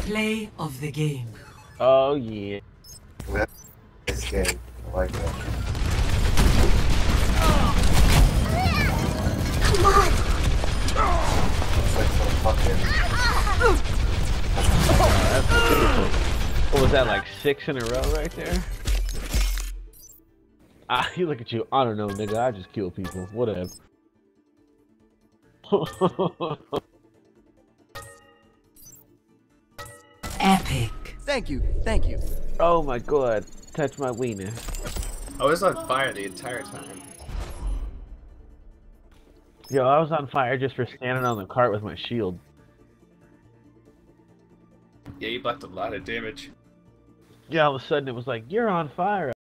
Play of the game. Oh yeah. This game, I like that. Come on! It's like some fucking... That's beautiful. What was that, like 6 in a row right there? Ah, you look at you. I don't know, nigga. I just kill people. Whatever. Epic. Thank you, thank you. Oh my god. Touch my wiener. I was on fire the entire time. Yo, I was on fire just for standing on the cart with my shield. Yeah, you blocked a lot of damage. Yeah, all of a sudden it was like, you're on fire.